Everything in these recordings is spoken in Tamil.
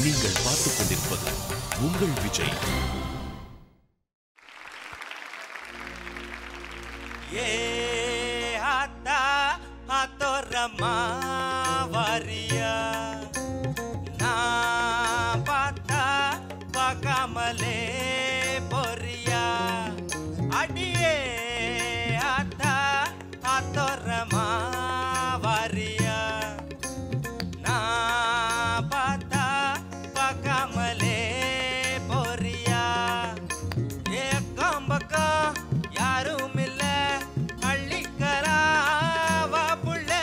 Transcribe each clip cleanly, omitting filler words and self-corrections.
நீங்கள் பார்த்துக் கொண்டிருப்பது உங்கள் விஜய். ஏ ஆத்தா ஆத்தோரமா வாரியா நான் பார்த்தா பார்க்காமலே போறியா அடியே ஆத்தா ஆத்தோரமா வாரியா நான் பார்த்தா பார்க்காமலே போறியா ஏ கம்பக்கம் யாரும் இல்ல அள்ளிக்கரா வா புள்ளே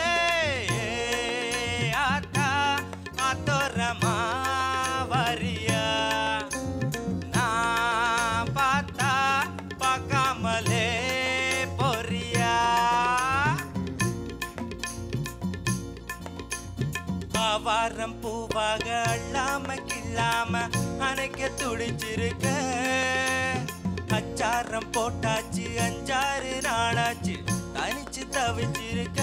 ஆத்தா ஆத்தோரமா வாரியா நான் பார்த்தா பார்க்காமலே போறியா வாரம் பூவாக அள்ளாம கிள்ளாம அணைக்க துடிச்சிருக்க அச்சாரம் போட்டாச்சு 5-6 நாளாச்சு தனிச்சு தவிச்சிருக்க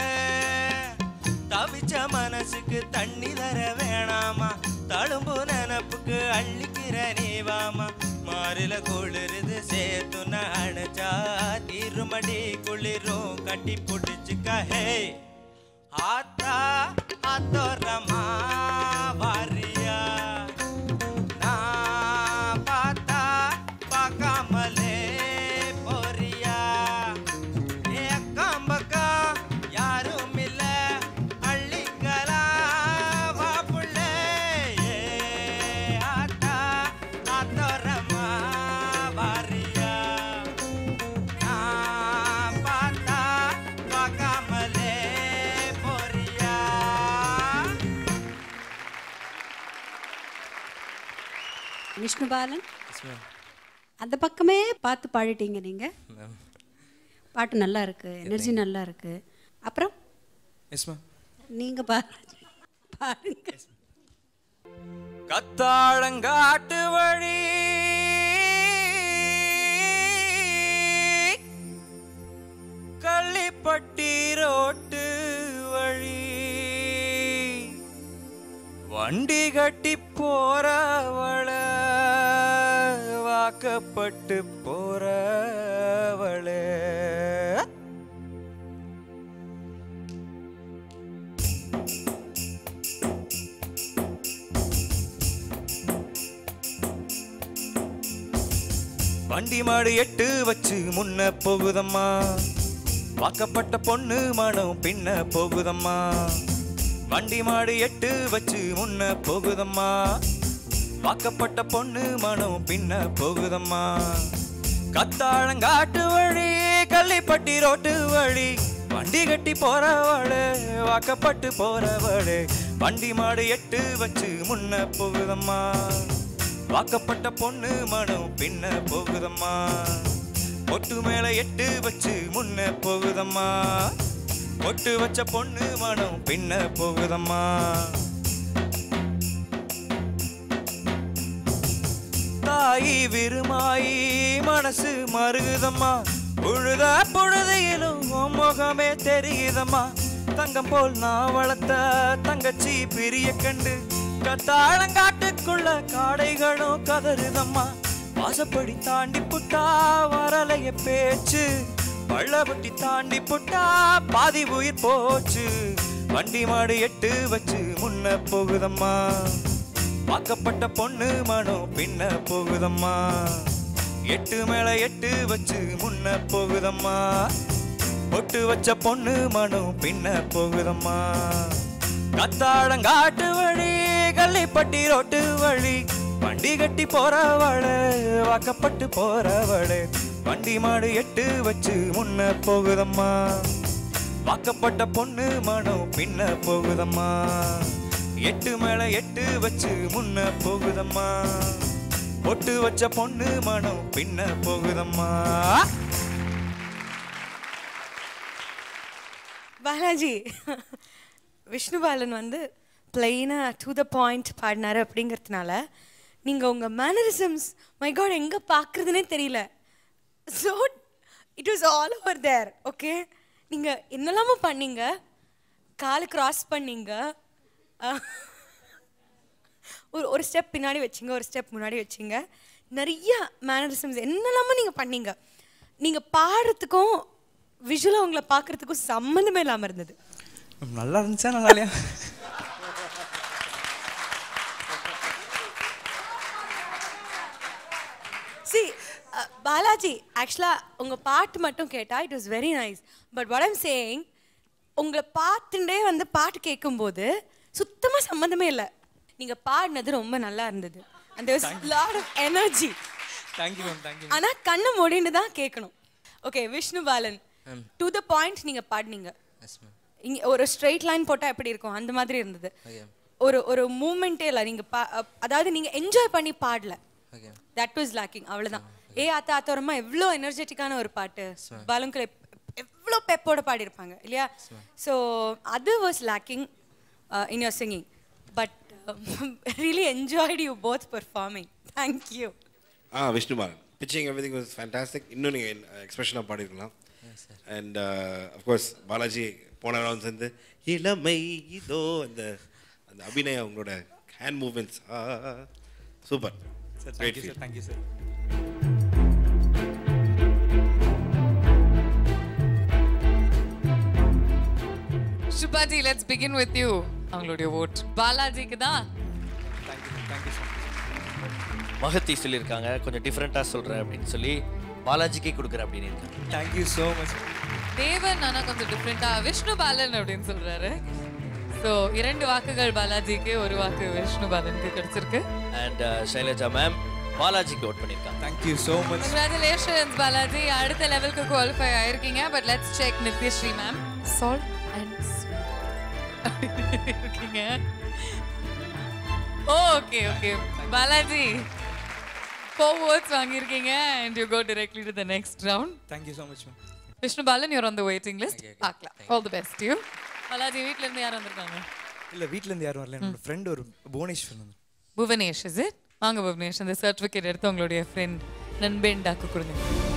தவிச்ச மனசுக்கு தண்ணி தர வேணாமா தழும்பு நினப்புக்கு அள்ளிக்கிற நீவாமா மாறில குளிருது சேர்த்துன அணைச்சா திருமடி குளிரும் கட்டி பிடிச்சுக்க ஹே ஆத்தா ஆத்தோரமா வாரியா நான் பார்த்தா பார்க்காமலே போறியா ஏ கம்பக்கம் யாரும் இல்ல அள்ளிக்கலா வா புள்ளே ஆத்தா ஆத்தோரமா வாரியா நான் பார்த்தா பார்க்காமலே போறியா. விஷ்ணு பாலன் அந்த பக்கமே பார்த்து பாடிட்டீங்க நீங்க. பாட்டு நல்லா இருக்கு, எனர்ஜி நல்லா இருக்கு. அப்புறம் நீங்க பாருங்க. கத்தாழங்காட்டு வழி கள்ளிப்பட்டி ரோட்டு வழி வண்டி கட்டி போறவள வாக்கப்பட்டு போறவளே வண்டி மாடு 8 வச்சு முன்ன போகுதம்மா வாக்கப்பட்ட பொண்ணு மனம் பின்ன போகுதம்மா வண்டி மாடு 8 வச்சு முன்ன போகுதம்மா வாக்கப்பட்ட பொண்ணு மனம் பின்ன போகுதம்மா கத்தாழங்காட்டு வழி கள்ளிப்பட்டி ரோட்டு வழி வண்டி கட்டி போறவளே வாக்கப்பட்டு போறவளே வண்டி மாடு 8 வச்சு முன்ன போகுதம்மா வாக்கப்பட்ட பொண்ணு மனம் பின்ன போகுதம்மா பொட்டு மேல 8 வச்சு முன்ன போகுதம்மா பொட்டு வச்ச பொண்ணு மனம் பின்ன போகுதம்மா தாயி விருமாயி மனசு மருகுதம்மா உழுத பொழுதையிலும் முகமே தெரியுதம்மா தங்கம் போல் நான் வளர்த்த தங்கச்சி பிரிய கண்டு கத்தாழங்காட்டுக்குள்ள காடைகளும் கதறுதம்மா வாசப்படி தாண்டி புட்டா வரலைய பேச்சு பள்ளப்பட்டி தாண்டி புட்டா பாதி உயிர் போச்சு வண்டி மாடு 8 வச்சு முன்ன போகுதம்மா வாக்கப்பட்ட பொண்ணு மனம் பின்ன போகுதம்மா 8 மேல 8 வச்சு முன்ன போகுதம்மா பொட்டு வச்ச பொண்ணு மனம் பின்ன போகுதம்மா கத்தாழங்காட்டு வழி கள்ளிப்பட்டி ரோட்டு வழி வண்டி கட்டி போறவளே வாக்கப்பட்டு போறவளே வண்டி மாடு 8 வச்சு முன்ன போகுதம்மா வாக்கப்பட்ட பொண்ணு மனம் பின்ன போகுதம்மா 8 மேல 8 வச்சு முன்ன போகுதம்மா பொட்டு வச்ச பொண்ணு மனம் பின்ன போகுதம்மா. பாலாஜி விஷ்ணு பாலன் வந்து பிளெயினாக டு த பாயிண்ட் பாடினாரு அப்படிங்கிறதுனால நீங்கள் உங்கள் மேனரிசம்ஸ் மை காட் எங்கே பார்க்குறதுனே தெரியல. So it was all over there. Okay, நீங்கள் என்னெல்லாமோ பண்ணீங்க, காலை கிராஸ் பண்ணீங்க, ஒரு ஸ்டெப் பின்னாடி வச்சிங்க, ஒரு ஸ்டெப் முன்னாடி வச்சிங்க. நிறைய மேனரிசம்ஸ் என்னெல்லாமோ நீங்கள் பண்ணீங்க. நீங்கள் பாடுறதுக்கும் விஷுவலாக உங்களை பார்க்குறதுக்கும் சம்மந்தமே இல்லாமல் இருந்தது. நல்லா இருந்துச்சா நல்லா இல்லையா? பாலாஜி ஆக்சுவலாக உங்கள் பாட்டு மட்டும் கேட்டால் it was very nice. But what I'm saying, உங்களை பார்த்துட்டே வந்து பாட்டு கேட்கும்போது சுத்தமாக சம்மந்தமே இல்லை. நீங்கள் பாடினது ரொம்ப நல்லா இருந்தது. அந்த lot of energy. Thank you ma'am, thank you. ஆனால் கண்ணை மூடின்னு தான் கேட்கணும். Okay Vishnu Balan, to the point நீங்கள் பாடினீங்க. இங்கே ஒரு ஸ்ட்ரெயிட் லைன் போட்டால் எப்படி இருக்கும் அந்த மாதிரி இருந்தது. ஒரு மூமெண்ட்டே இல்லை. நீங்கள் அதாவது நீங்கள் என்ஜாய் பண்ணி பாடல. That was lacking. அவ்வளோதான். ஆத்தா ஆத்தோரமா எவ்வளோ எனர்ஜெட்டிக்கான ஒரு பாட்டு. பாலுங்களை எவ்வளோ பெப்போட பாடியிருப்பாங்க இல்லையா? ஸோ அது was lacking in your singing. But really enjoyed you both performing. Thank you. Vishnu Balan, pitching everything was fantastic. இன்னும் நீங்கள் எக்ஸ்பிரஷனாக பாடிருக்கலாம். அண்ட் அஃப்கோர்ஸ் பாலாஜி போன ரவுண்ட் சேர்ந்து இளமை இதோ அந்த அந்த அபிநயம், அவங்களோட hand movements super. Thank you, sir. Thank you, sir. Shubhaji, let's begin with you. அவங்களுடைய vote பாலாஜிக்கு தான். Thank you, thank you so much. மகத்தி சொல்லியிருக்காங்க, கொஞ்சம் டிஃப்ரெண்ட்டாக சொல்கிறேன் அப்படின்னு சொல்லி பாலாஜிக்கே கொடுக்குறேன் அப்படின்னு இருக்காங்க. Thank you so much. தேவன் ஆனால் கொஞ்சம் டிஃப்ரெண்ட்டாக விஷ்ணு பாலன் அப்படின்னு சொல்கிறாரு. ஸோ 2 வாக்குகள் பாலாஜிக்கு, 1 வாக்கு விஷ்ணு பாலனுக்கு கிடைச்சிருக்கு. அண்ட் ஷைலஜா மேம் பாலாஜிக்கு ஓட் பண்ணியிருக்காங்க. Thank you so much. Congratulations Balaji, அடுத்த லெவலுக்கு குவாலிஃபை ஆயிருக்கீங்க. But let's check Nithyashree ma'am. Salt and sweet இருக்கீங்க. ஓகே ஓகே பாலாஜி 4 votes வாங்கியிருக்கீங்க and you go directly to the next round. Thank you so much, ma'am. Vishnu Balan, you're on the waiting list. பார்க்கலாம். All the best to you. Balaji, வீட்ல இருந்து யார் வந்திருக்காங்க? இல்ல வீட்ல இருந்து யாரும் வரல. என்னோட ஃப்ரெண்ட் ஒரு புவனேஸ்வர் வந்து. Bhuvanesh, is it? வாங்க புவனேஷ், அந்த சர்டிஃபிகேட் எடுத்து உங்களுடைய ஃப்ரெண்ட் நண்பேண்டாக்கு கொடுங்க.